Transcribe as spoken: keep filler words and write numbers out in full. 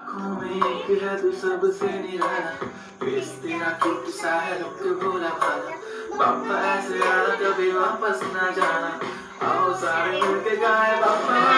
आँखों में एक है तू सबसे निराला, फेस तेरा क्यूट सा है, लुक भोला भाला। बाबा ऐसे आना कभी वापस ना जाना, आओ सारे मिलके गाए बाबा